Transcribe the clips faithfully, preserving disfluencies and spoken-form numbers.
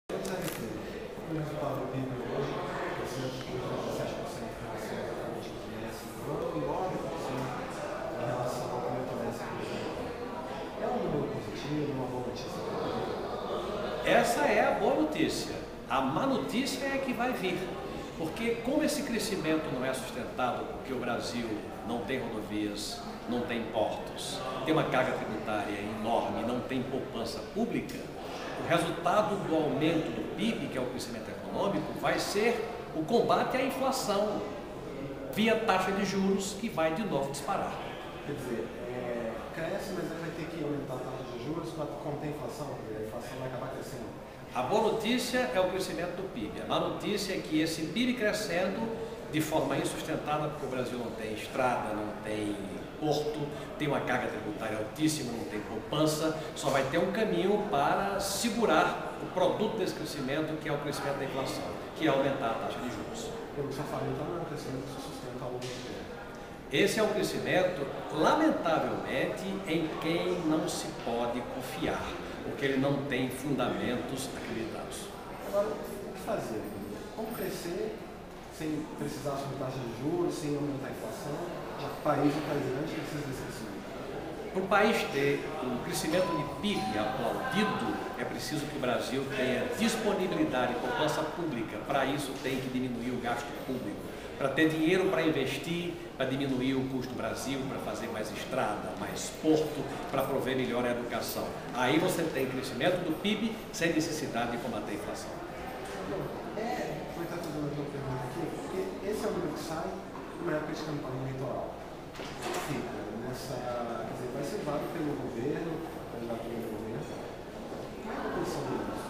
O resultado do P I B hoje, crescendo de dezessete por cento em relação exatamente ao trimestre do ano e nove por cento em relação ao primeiro trimestre do ano. É um número positivo, uma boa notícia? Essa é a boa notícia. A má notícia é que vai vir. Porque como esse crescimento não é sustentado, porque o Brasil não tem rodovias, não tem portos, tem uma carga tributária enorme, não tem poupança pública, o resultado do aumento do P I B, que é o crescimento econômico, vai ser o combate à inflação, via taxa de juros, que vai de novo disparar. Quer dizer, é, cresce, mas aí vai ter que aumentar a taxa de juros para conter a inflação, porque a inflação vai acabar crescendo. A boa notícia é o crescimento do P I B. A má notícia é que esse P I B crescendo de forma insustentável, porque o Brasil não tem estrada, não tem porto, tem uma carga tributária altíssima, não tem poupança, só vai ter um caminho para segurar o produto desse crescimento, que é o crescimento da inflação, que é aumentar a taxa de juros. Eu só falei, então não é um crescimento que se sustenta ao longo do tempo. Esse é um crescimento, lamentavelmente, em quem não se pode confiar, porque ele não tem fundamentos acreditados. Agora, o que fazer? Como crescer sem precisar subir taxa de juros, sem aumentar a inflação? Já que o país é um país grande, precisa desse crescimento. Para o país ter um crescimento de P I B aplaudido, é preciso que o Brasil tenha disponibilidade e poupança pública. Para isso tem que diminuir o gasto público. Para ter dinheiro para investir, para diminuir o custo do Brasil, para fazer mais estrada, mais porto, para prover melhor a educação. Aí você tem crescimento do P I B sem necessidade de combater a inflação. Bom, é, vou estar fazendo uma pergunta aqui, porque esse é o número que sai numa época de campanha eleitoral. Fica nessa, quer dizer, vai ser válido pelo governo, candidatura do governo. Como é a posição disso?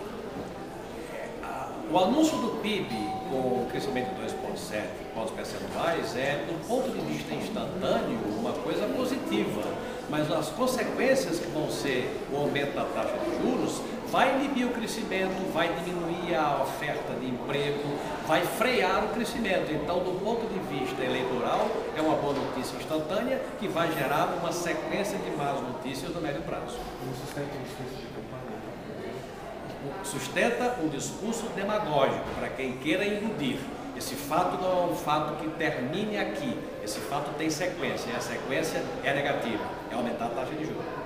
O anúncio do P I B com crescimento de dois vírgula sete pontos percentuais é, do ponto de vista instantâneo, uma coisa positiva, mas as consequências que vão ser o aumento da taxa de juros vai inibir o crescimento, vai diminuir a oferta de emprego, vai frear o crescimento. Então, do ponto de vista eleitoral, é uma boa notícia instantânea que vai gerar uma sequência de más notícias no médio prazo. Não sustenta o discurso de campanha? Sustenta um discurso demagógico para quem queira iludir. Esse fato não é um fato que termine aqui. Esse fato tem sequência, e a sequência é negativa, é aumentar a taxa de juros.